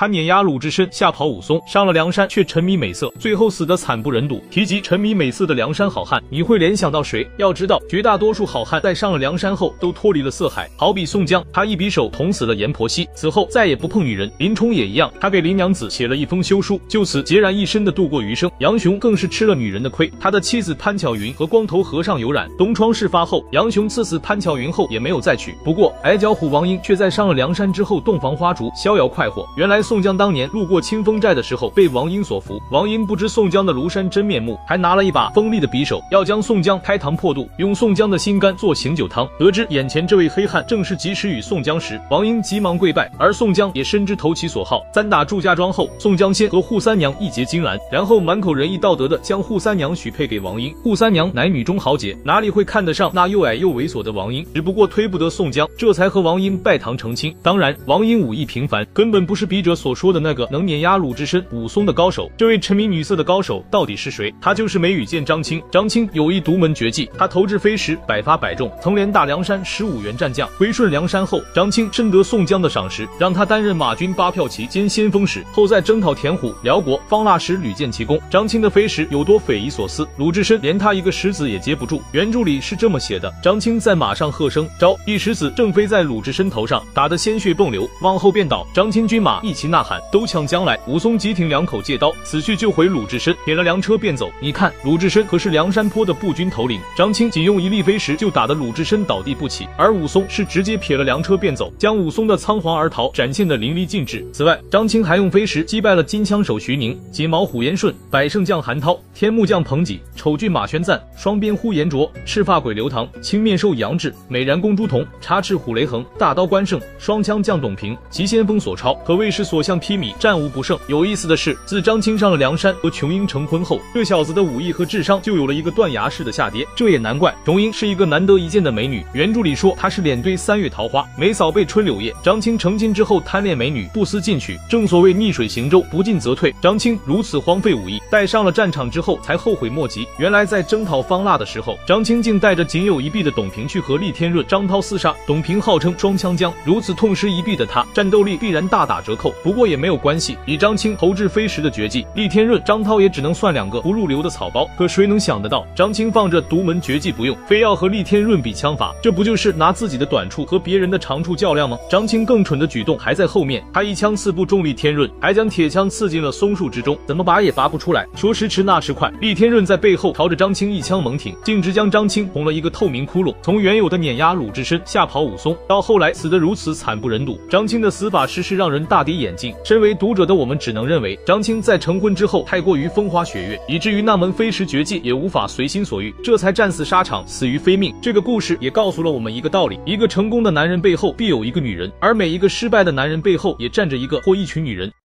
他碾压鲁智深，吓跑武松，上了梁山却沉迷美色，最后死得惨不忍睹。提及沉迷美色的梁山好汉，你会联想到谁？要知道，绝大多数好汉在上了梁山后都脱离了色海。好比宋江，他一匕首捅死了阎婆惜，此后再也不碰女人。林冲也一样，他给林娘子写了一封休书，就此孑然一身的度过余生。杨雄更是吃了女人的亏，他的妻子潘巧云和光头和尚有染。东窗事发后，杨雄刺死潘巧云后也没有再娶。不过矮脚虎王英却在上了梁山之后洞房花烛，逍遥快活。原来宋江当年路过清风寨的时候被王英所俘，王英不知宋江的庐山真面目，还拿了一把锋利的匕首要将宋江开膛破肚，用宋江的心肝做醒酒汤。得知眼前这位黑汉正是及时雨宋江时，王英急忙跪拜，而宋江也深知投其所好。3打祝家庄后，宋江先和扈三娘一结金兰，然后满口仁义道德的将扈三娘许配给王英。扈三娘乃女中豪杰，哪里会看得上那又矮又猥琐的王英，只不过推不得宋江，这才和王英拜堂成亲。当然王英武艺平凡，根本不是笔者所说的那个能碾压鲁智深、武松的高手。这位沉迷女色的高手到底是谁？他就是梅雨剑张青。张青有一独门绝技，他投掷飞石百发百中，曾连打梁山15员战将。归顺梁山后，张青深得宋江的赏识，让他担任马军8票骑兼先锋使，后在征讨田虎、辽国、方腊时屡建奇功。张青的飞石有多匪夷所思，鲁智深连他一个石子也接不住。原著里是这么写的：张青在马上喝声招，一石子正飞在鲁智深头上，打得鲜血迸流，往后便倒。张青军马一齐呐喊，都抢将来。武松急挺2口借刀，死去就回鲁智深，撇了粮车便走。你看鲁智深可是梁山坡的步军头领，张青仅用一粒飞石就打得鲁智深倒地不起，而武松是直接撇了粮车便走，将武松的仓皇而逃展现得淋漓尽致。此外，张青还用飞石击败了金枪手徐宁、锦毛虎延顺、百胜将韩涛、天目将彭济、丑郡马宣赞、双鞭呼延灼、赤发鬼刘唐、青面兽杨志、美髯公朱仝、插翅虎雷横、大刀关胜、双枪将董平、急先锋索超，可谓是所向披靡，战无不胜。有意思的是，自张青上了梁山和琼英成婚后，这小子的武艺和智商就有了一个断崖式的下跌。这也难怪，琼英是一个难得一见的美女，原著里说她是脸对3月桃花，眉扫被春柳叶。张青成亲之后贪恋美女，不思进取，正所谓逆水行舟，不进则退。张青如此荒废武艺，待上了战场之后才后悔莫及。原来在征讨方腊的时候，张青竟带着仅有1臂的董平去和厉天润、张涛厮杀。董平号称双枪将，如此痛失1臂的他，战斗力必然大打折扣。不过也没有关系，以张青投掷飞石的绝技，厉天润、张涛也只能算2个不入流的草包。可谁能想得到，张青放着独门绝技不用，非要和厉天润比枪法，这不就是拿自己的短处和别人的长处较量吗？张青更蠢的举动还在后面，他一枪刺不中厉天润，还将铁枪刺进了松树之中，怎么拔也拔不出来。说时迟那时快，厉天润在背后朝着张青一枪猛挺，径直将张青捅了一个透明窟窿。从原有的碾压鲁智深、吓跑武松，到后来死得如此惨不忍睹，张青的死法实是让人大跌眼镜。身为读者的我们只能认为，张青在成婚之后太过于风花雪月，以至于那门飞石绝技也无法随心所欲，这才战死沙场，死于非命。这个故事也告诉了我们一个道理：一个成功的男人背后必有一个女人，而每一个失败的男人背后也站着一个或一群女人。